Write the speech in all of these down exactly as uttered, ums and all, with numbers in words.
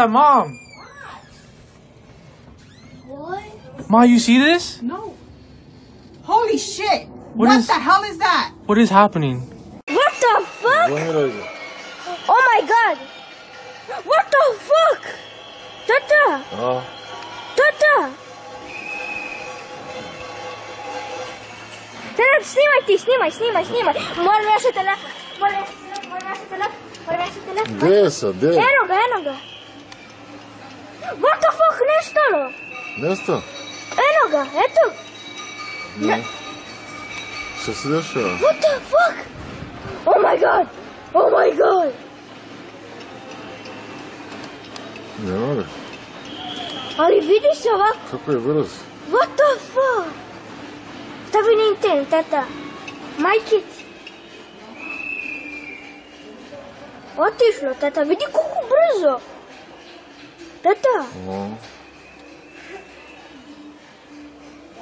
that, Mom? What? Ma, you see this? No. Holy shit! What What is- the hell is that? What is happening? What the fuck? Oh my god! What the fuck? Tata! Ja. Tata! Tata, snimaj ti, snimaj, snimaj, snimaj. Moram ja se telefon. Moram ja se telefon, moram ja se telefon. Moram ja se telefon. Gdje je sad, gdje je? Eno ga, eno ga. What the fuck, nestalo? Nestao? Eno ga, eto. Ne. Što se dešava? What the fuck? Oh my god! Oh my god! Ne mogu. Ali vidi se ovako. Kako je brzo? What the fuck? Stavi na internet, tata. Majkici. Otišlo, tata. Vidi koliko brzo. Tata. No.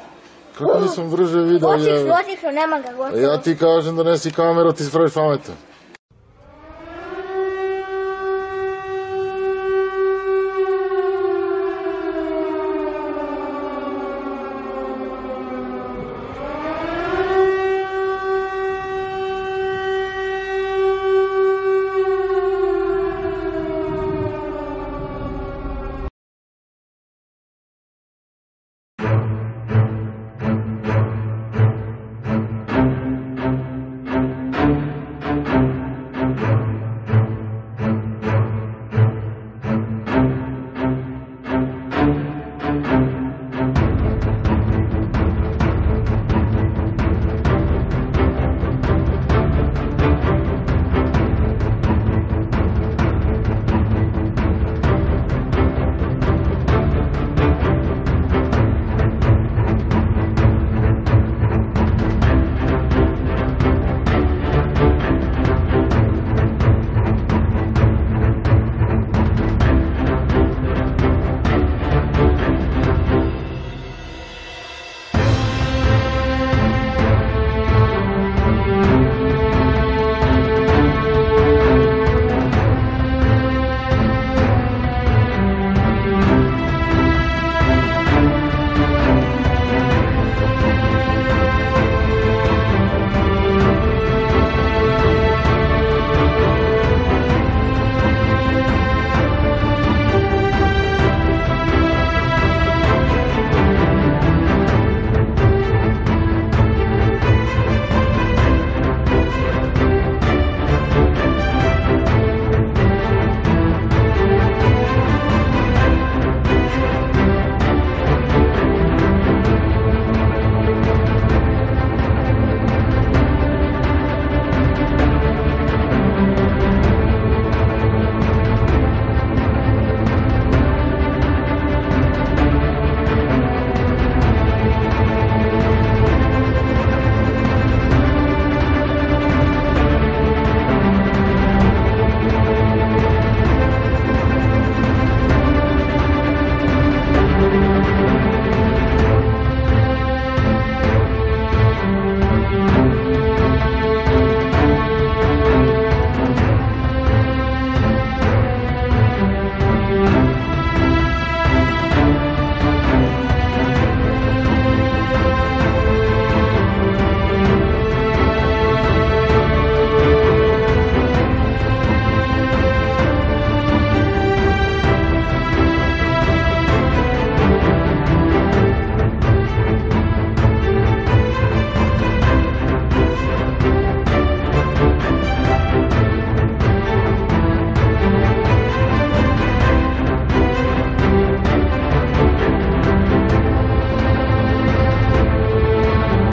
Kako nisam brže vidio? Otišlo, je- otišlo, nema ga, A gotovo. ja ti kažem da nesi kameru, ti spraviš pametan.